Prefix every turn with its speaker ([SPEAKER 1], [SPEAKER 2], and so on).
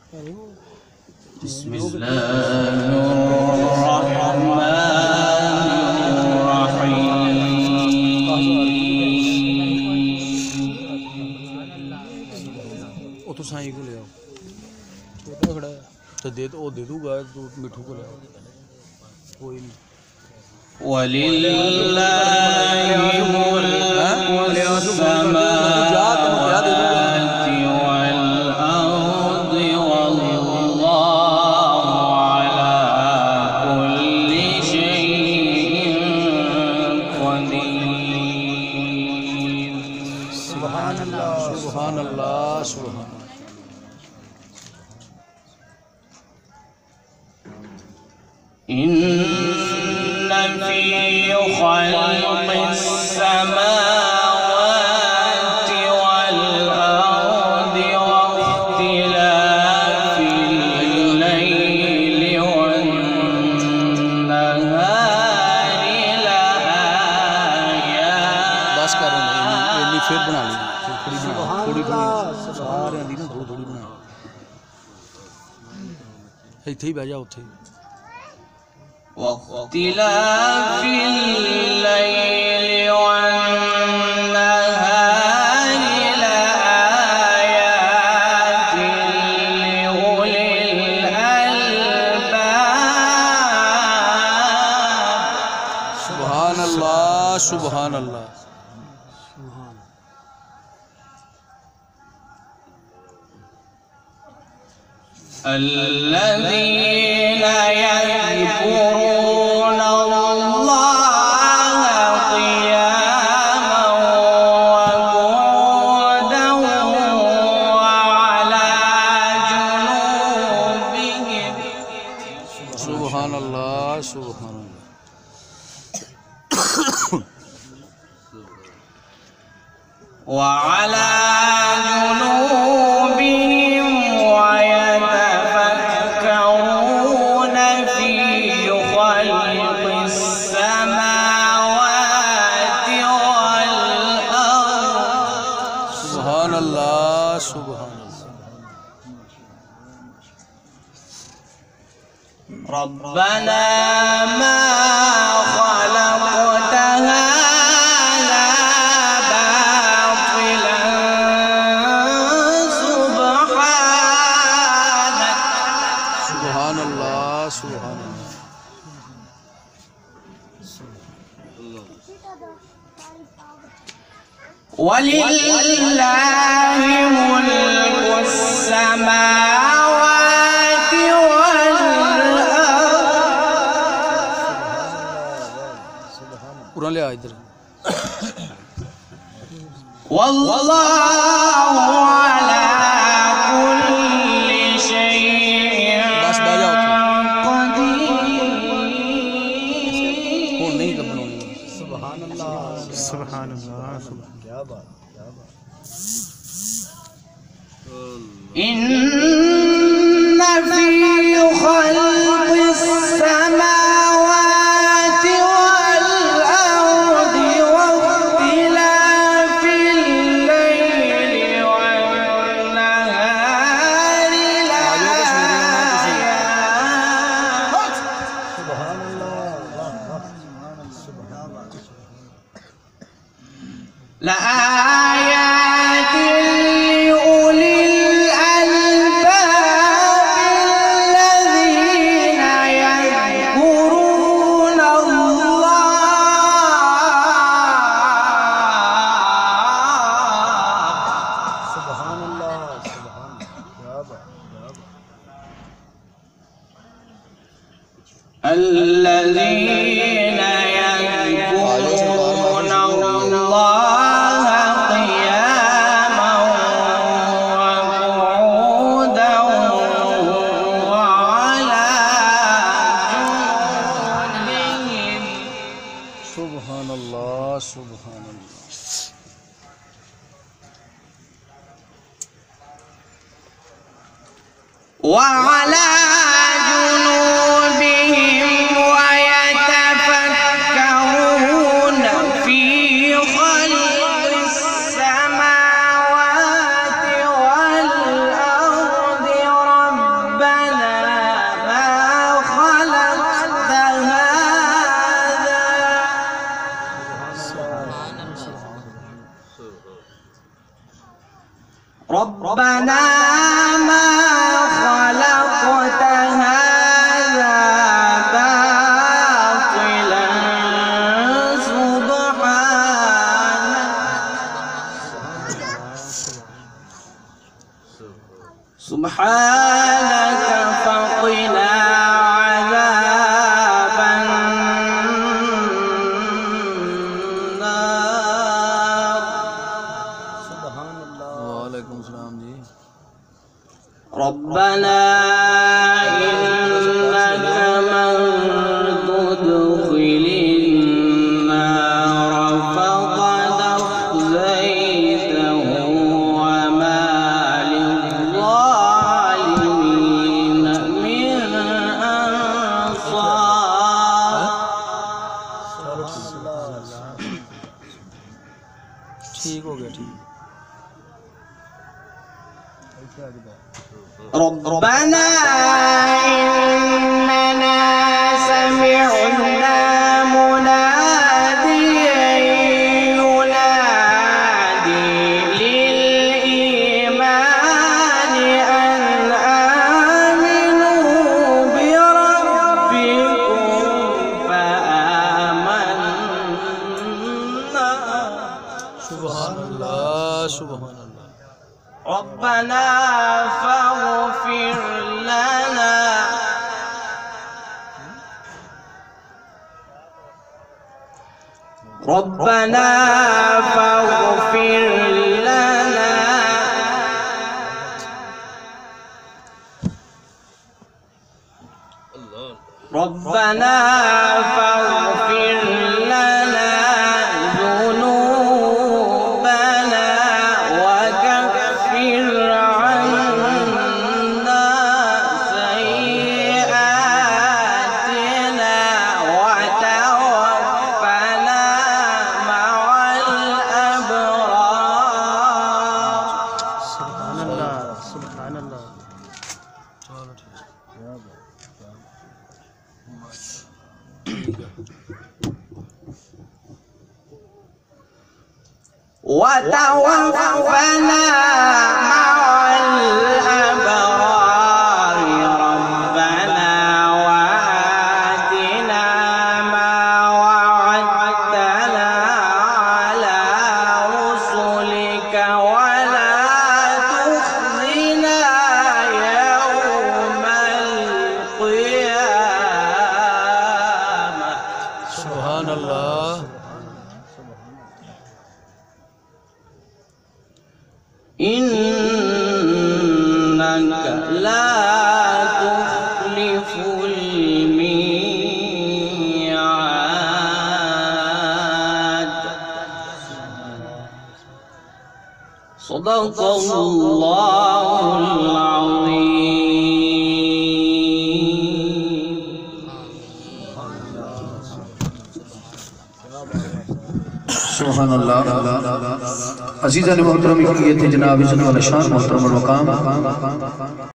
[SPEAKER 1] बिस्मिल्लाहिर्रहमानिर्रहीम। तो साईं को ले आओ, छोटा खड़ा है तो दे दूंगा, तो मिठू को ले आओ, कोई नहीं।
[SPEAKER 2] वलिल्लाहि मुल्कु समावाति वल अर्दि वल्लाहु अला कुल्लि शैइन क़दीर।
[SPEAKER 1] सुभानअल्लाह सुभानअल्लाह सुभान।
[SPEAKER 2] इन्न फी ख़ल्क़िस समावाति वल अर्दि वख्तिलाफिल लैलि वन नहारि लआयात।
[SPEAKER 1] बस करो, इन्नी फिर बना ली, थोड़ी सारे दी ना थोड़ी बना। इत्थे ही बह जा, उत्थे
[SPEAKER 2] वख्तिलाफिल लैलि वन्नहारि लआयातिन लिउलिल अलबाब।
[SPEAKER 1] सुभानअल्लाह सुभानअल्लाह।
[SPEAKER 2] الذين يذكرون الله قياما وقعودا وعلى جنوبهم।
[SPEAKER 1] सुभानअल्लाह सुभानअल्लाह।
[SPEAKER 2] وعلى جنوبهم ويتفكرون في خلق السماوات والأرض।
[SPEAKER 1] सुभानअल्लाह सुभानअल्लाह।
[SPEAKER 2] ربنا ما خلقت هذا باطلا سبحانك
[SPEAKER 1] सुभानअल्लाह सुभानअल्लाह।
[SPEAKER 2] ولله ملك السماوات والأرض
[SPEAKER 1] पूरा ले आ इधर।
[SPEAKER 2] والله على كل شيء
[SPEAKER 1] बस बह जाओ,
[SPEAKER 2] قدير।
[SPEAKER 1] और नहीं कर बनानी।
[SPEAKER 3] सुभानअल्लाह सुभानअल्लाह। क्या बात क्या बात।
[SPEAKER 2] إن في خلق السماوات والأرض واختلاف الليل والنهار لآيات
[SPEAKER 3] सुभानअल्लाह
[SPEAKER 2] لآيات لأولي الألباب الذين يذكرون الله
[SPEAKER 3] सुभानअल्लाह सुभान। क्या बात क्या बात।
[SPEAKER 2] الذين يذكرون الله قياما وقعودا وعلى جنوبهم।
[SPEAKER 1] सुभानअल्लाह सुभानअल्लाह।
[SPEAKER 2] وعلى جنوبهم ويتفكرون في خلق السماوات والأرض ربنا سبحانك فقنا عذاب النار.
[SPEAKER 1] वालेकुम सलाम जी।
[SPEAKER 2] ربنا إنك من تدخل النار فقد أخزيته وما للظالمين من أنصار.
[SPEAKER 1] ठीक हो गया ठीक।
[SPEAKER 2] ربنا إننا سمعنا مناديا ينادي للإيمان أن آمنوا بربكم فآمنا.
[SPEAKER 1] सुभान अल्लाह सुभान अल्लाह।
[SPEAKER 2] ربنا فاغفر لنا ربنا فاغفر لنا ربنا فاغفر لنا ذنوبنا وكفر عنا سيئاتنا وتوفنا مع الأبرار.
[SPEAKER 3] सुभान अल्लाह सुभान अल्लाह।
[SPEAKER 1] चलो ठीक
[SPEAKER 2] وتوفنا مع الأبرار. ربنا وآتنا ما وعدتنا على رسلك ولا تخزنا يوم القيامة.
[SPEAKER 1] सुभान अल्लाह।
[SPEAKER 2] إنك لا تخلف الميعاد. صدق الله العظيم.
[SPEAKER 4] सुभान अल्लाह। अजीज़ान मोहतरम, ये थे जनाब इज़्ज़त वाला शान मोहतरम मकाम